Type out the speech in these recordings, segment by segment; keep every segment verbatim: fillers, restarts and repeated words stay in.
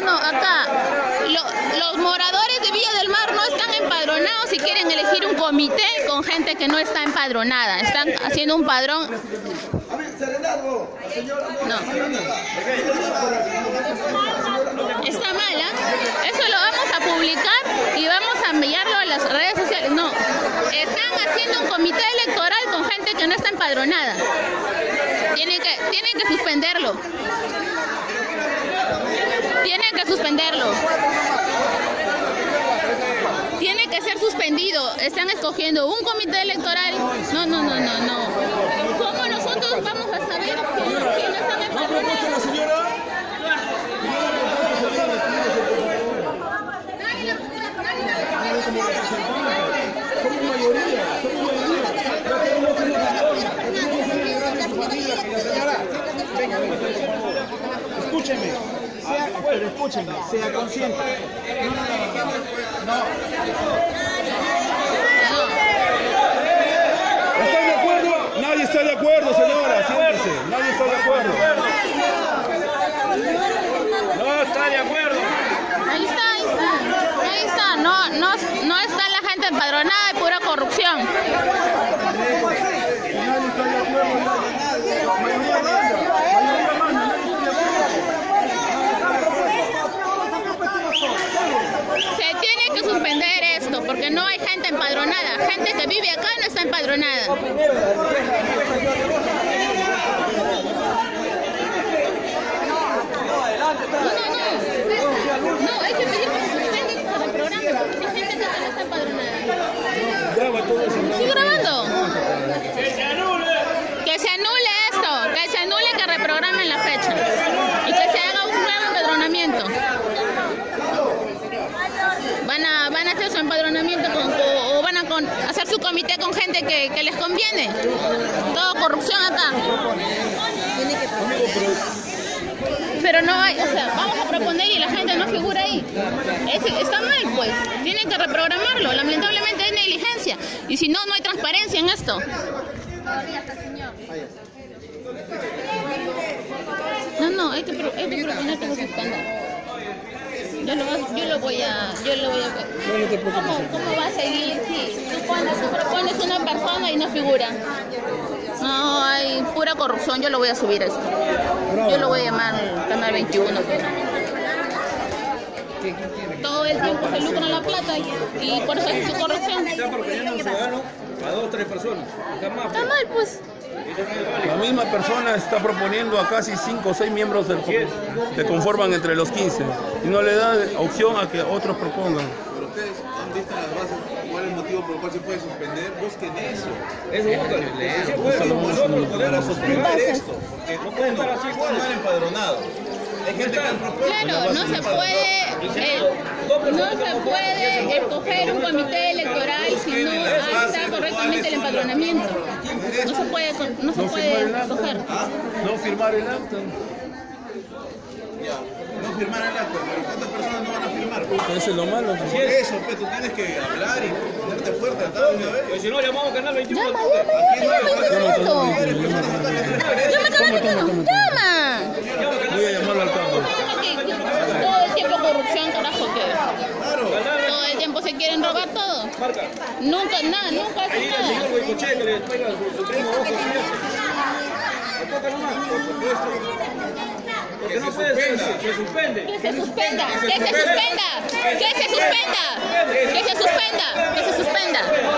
no, acá lo, los moradores de Villa del Mar no están empadronados y quieren elegir un comité con gente que no está empadronada. Están haciendo un padrón. No. Está mal, ¿eh? Eso lo vamos a publicar y vamos a enviarlo a las redes sociales. No, están haciendo un comité electoral con gente que no está empadronada. Tienen que, tienen que suspenderlo. Tienen que suspenderlo. Tiene que ser suspendido. Están escogiendo un comité electoral. No, no, no, no, no. ¿Cómo nosotros vamos a saber que no, que no están empadronados? Escúcheme, sea, pero escúcheme, sea consciente. No. ¿Están de acuerdo? Nadie está de acuerdo, señora, siéntese. Nadie está de acuerdo. No está de acuerdo. Ahí está, ahí está. Ahí está. No, no, no está la gente empadronada y pura corrupción. Se tiene que suspender esto porque no hay gente empadronada. Gente que vive acá no está empadronada. No, no, no. No, hay que pedir que se suspende el programa porque hay gente que no está empadronada. ¿Sigue grabando? Que se anule esto, que se anule, que reprogramen la fecha y que se haga un nuevo empadronamiento. Van a, van a hacer su empadronamiento con, o, o van a con, hacer su comité con gente que, que les conviene. Todo corrupción acá. Pero no hay, o sea, vamos a proponer y la gente no figura ahí. Es, está mal, pues. Tienen que reprogramarlo. Lamentablemente hay negligencia. Y si no, no hay transparencia en esto. No, no, hay que, hay que proponer que se suspenda. Yo lo, yo lo voy a, yo lo voy a ver. ¿Cómo, cómo va a seguir si tú, pones, tú propones una persona y no figura? No, hay pura corrupción. Yo lo voy a subir esto. Yo lo voy a llamar Canal veintiuno. Todo el tiempo se lucra la plata y, y por eso es su corrupción. Está proponiendo un ciudadano a dos o tres personas. Está mal. Está mal, pues. La misma persona está proponiendo a casi cinco o seis miembros del que conforman entre los quince y no le da opción a que otros propongan. Pero ustedes han visto las bases, ¿cuál es el motivo por el cual se puede suspender? Busquen eso. Eso búscalo. Nosotros podemos suspender esto, porque No pueden estar así igual, mal empadronados. Hay gente que han propuesto. Claro, no se puede, eh, no se puede escoger un comité electoral si no está correctamente el empadronamiento. No se puede, no se puede escoger. No firmar el acta. Ya, no firmar el acta, pero ¿cuántas personas no van a firmar? Eso es lo malo. Por eso, pues, tú tienes que hablar y ponerte fuerte hasta una vez. si no, llamamos Canal veintiuno. Llama, llama, llama, llama, llama. Voy a llamarlo al campo. Todo el tiempo corrupción, carajo, que todo el tiempo se quieren robar todo. Nunca, nada, nunca hacen nada. Porque no puede ser, se suspende. Que se suspenda, que se suspenda, que se suspenda, que se suspenda, que se suspenda.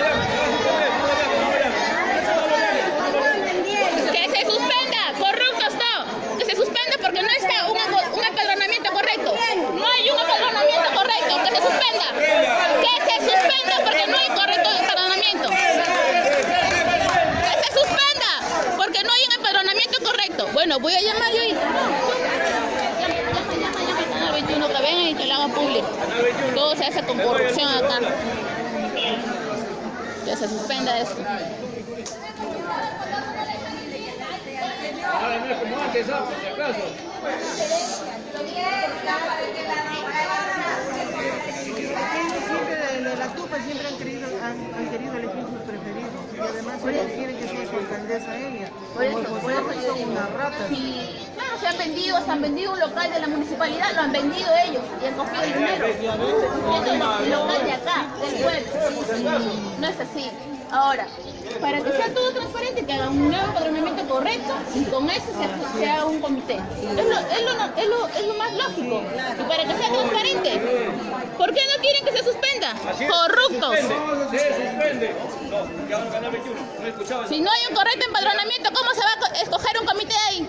Que se suspenda, corruptos no. Que se suspenda porque no está un, un empadronamiento correcto. No hay un empadronamiento correcto, que se suspenda. Que se suspenda porque no hay correcto empadronamiento. Que se suspenda porque no hay un empadronamiento correcto. Bueno, voy a llamar yo y... Canal veintiuno que vengan y que lo hagan público. Todo se hace con corrupción acá. Que se suspenda esto. Ahora no es como antes, ¿sabes? Por si acaso. Siempre de la tupa siempre han querido, han, han querido elegir sus preferidos. Y además ella quiere que sea su alcaldesa ella. Por eso, Como por eso yo son digo, unas ratas. sí, claro, se han vendido, se han vendido un local de la municipalidad, lo han vendido ellos y han cogido el dinero. El local de acá, del pueblo. No es así. Ahora, para que sea todo transparente, que haga un nuevo empadronamiento correcto y con eso se, se haga un comité. Es lo, es, lo, es, lo, es lo más lógico. Y para que sea transparente, ¿por qué no quieren que se suspenda? Corruptos. Se suspende. No, ya van a ganar veintiuno. No escuchaba. Si no hay un correcto empadronamiento, ¿cómo se va a escoger un comité ahí?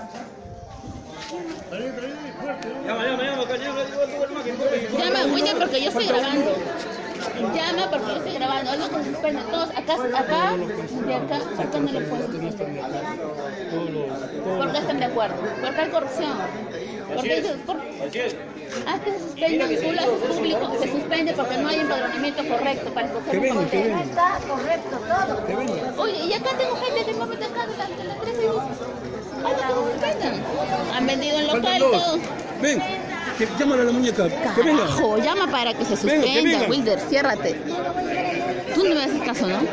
Llama, llama, llama, acá, llama, llama, Llama, oye, porque yo estoy grabando. Llama porque yo estoy grabando. Algo que se suspende. Todos, acá, acá, de acá, acá no lo pueden suspender. Porque están de acuerdo. Porque hay corrupción. Porque ellos, por... Ah, que se suspende un público público, se suspende porque no hay empadronamiento correcto para escoger un comité. No está correcto todo. Oye, y acá tengo gente que me mete acá de la, de la tres y dice, ay, no, que se suspendan. Han vendido en local todo. Ven, que, llámale a la muñeca, que venga. Carajo, llama para que se Venga, que suspenda, venga. Wilder, ciérrate. Tú no me haces caso, ¿no?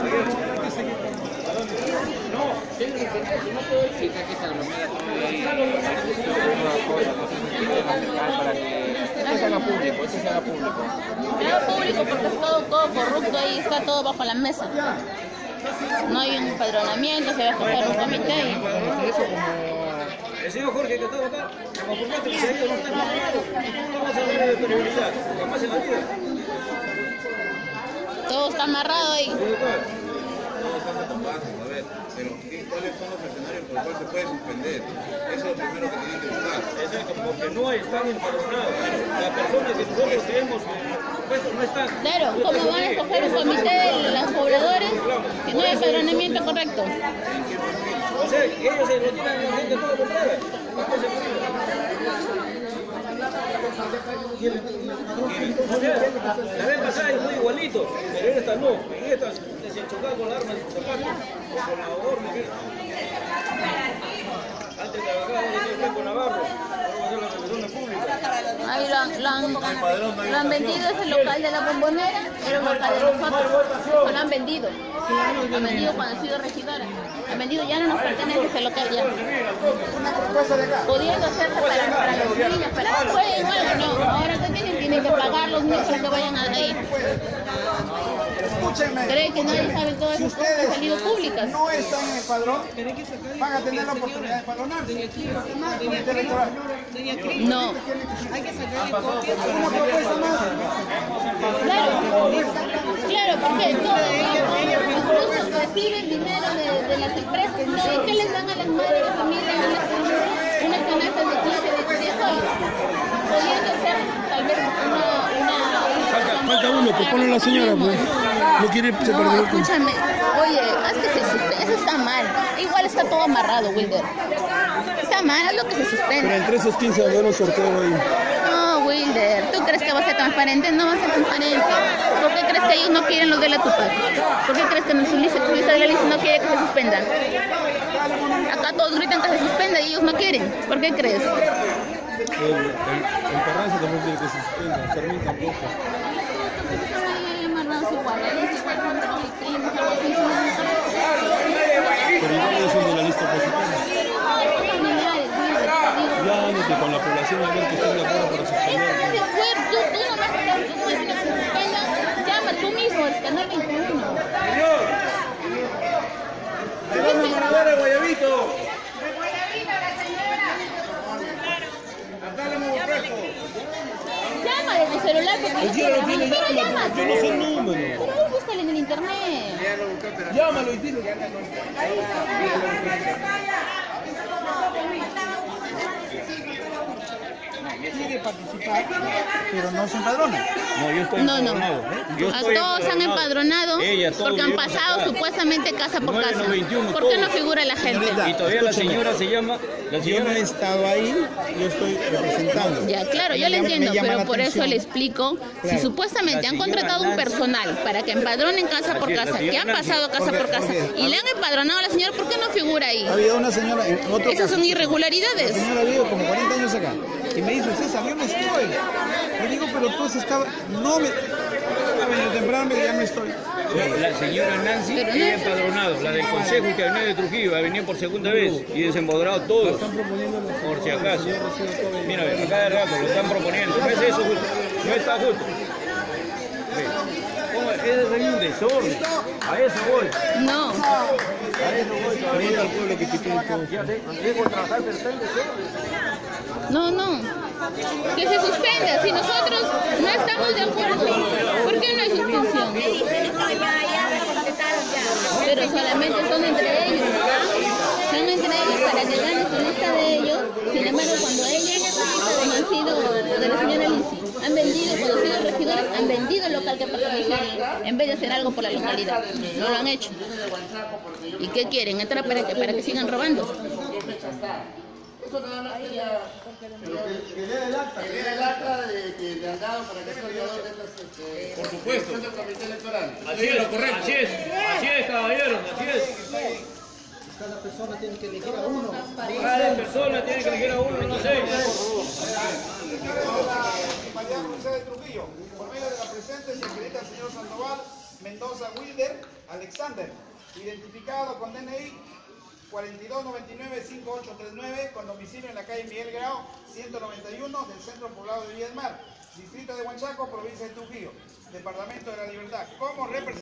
para que esto se haga público, esto se haga público. Claro, público porque es todo, todo corrupto ahí, está todo bajo la mesa. No hay un empadronamiento, se va a escoger un comité. Y... el señor Jorge que estaba acá, como por más que se ha ido, no está amarrado. ¿Cómo lo vamos a ver de credibilidad? Jamás en la vida. todo está amarrado ahí. A ver, pero ¿qué- ¿cuáles son los escenarios por los cuales se puede suspender? Eso es lo primero que tienen que buscar. Exacto, porque no están empadronados. Las personas que nosotros tenemos puestos no están. Claro, ¿cómo van a escoger un comité de los pobladores si no hay empadronamiento correcto? O sea, ellos se lo tiran a la gente todo comprada. O sea, la vez pasada es muy igualito, pero en esta no. En esta se enchocaba con la arma de zapato, o con la horma. Antes trabajaba en el Navarro, ahora va a ser la relaciones públicas. Ahí lo han, lo han, lo han vendido, ese local de la Bombonera, era un local de nosotros, lo han vendido. Lo han vendido cuando he sido regidora. Han vendido, ya no nos pertenece ese local ya. Pudiendo hacerse para, para los niños, para que jueguen o algo, no. Ahora que tienen, tienen que pagar los niños para que vayan a ir. Escúchenme. Cree que nadie sabe todas Si esas cosas que han salido públicas. no están en el padrón, van a tener la oportunidad de padronarse. Comité electoral. No. Una propuesta más. Claro, claro, porque todo, incluso reciben dinero de, de las empresas, ¿no? ¿Y qué les dan a las madres de familia unas, unas canastas de quince, de diez soles? Pudiendo ser tal vez una... una Falta, falta uno, que pone la señora, pues. No quiere se no, perder. escúchame, oye, haz que se suspenda, eso está mal. Igual está todo amarrado, Wilder. Está mal, haz lo que se Pero suspenda. entre esos quince va a haber un sorteo ahí. No, Wilder, ¿tú crees que va a ser transparente? No va a ser transparente. ¿Por qué crees que ellos no quieren los de la Tupac? ¿Por qué crees que en su lista, su lista de la lista no quiere que se suspenda? Acá todos gritan que se suspenda y ellos no quieren. ¿Por qué crees? El, el, el Carranza también quiere que se suspenda. Fermín tampoco. Pero igual ellos son de la lista positiva. Ya ándate con la población a ver que estén de acuerdo para suspender. Llama tú mismo al canal veintiuno. Señor, le vamos a grabar el guayabito. Acá le hemos fresco. Llama desde el celular porque yo Yo no tiene llama, llama, yo no sé el número. pero búscale en el internet. Ya lo busqué, pero Llámalo y dile. Quiere participar, pero no se empadrona. No, yo estoy No, no. empadronado, ¿eh? Yo A estoy todos han empadronado Ella, todos porque han vivimos pasado acá. supuestamente casa por nueve, casa. veintiuno, ¿Por qué no todos. figura la gente? Y todavía la señora se llama, la Yo señora no he estado ahí, yo estoy representando. Ya, claro, yo Me le llama- entiendo, me llama pero la por eso atención. le explico. Si Claro. supuestamente La han señora contratado un Nancy. personal para que empadronen casa por Así es, la casa, que señora han Nancy. pasado casa Porque- por casa porque- y le han empadronado a la señora, ¿por qué no figura ahí? Había una señora en otro Esas caso. son La irregularidades. señora vive como cuarenta años acá. Y me dice, César, yo no estoy. Le digo, pero tú has estado, no me, ha venido temprano, ya me estoy. La señora Nancy, ella empadronado, la del Consejo Intermedio de Trujillo, ha venido por segunda vez y desempoderado todos, por si acaso. Mira, a cada rato lo están proponiendo, no es eso justo, no está justo. Ese es un desorden, a eso voy. No. A eso voy todavía. al pueblo que quitó todo. Ya sé, dejo trabajar, pero está en desorden. No, no. Que se suspenda. Si nosotros no estamos de acuerdo, ¿por qué no hay suspensión? Pero solamente son entre ellos. Son entre ellos para que gane su lista de ellos. Sin embargo, cuando ellos han sido de la señora Lisi, han vendido, cuando han sido regidores, han vendido el local que pertenece a ellos, en vez de hacer algo por la localidad. No lo han hecho. ¿Y qué quieren? ¿Entrar para que, para que sigan robando? Que lea el acta, que lea el acta de que le han dado para que sea oriador de estas... Por supuesto. Del comité electoral. Así es, correcto. Así es, así es, caballeros, así es. Cada persona tiene que elegir a uno. Cada persona tiene que elegir a uno, no sé. Municipalidad Provincial de Trujillo, por medio de la presente se acredita al señor Sandoval Mendoza Wilder Alexander, identificado con D N I cuatro dos nueve nueve cinco ocho tres nueve, con domicilio en la calle Miguel Grau ciento noventa y uno del centro poblado de Villa del Mar, distrito de Huanchaco, provincia de Trujillo, departamento de la Libertad, como representante.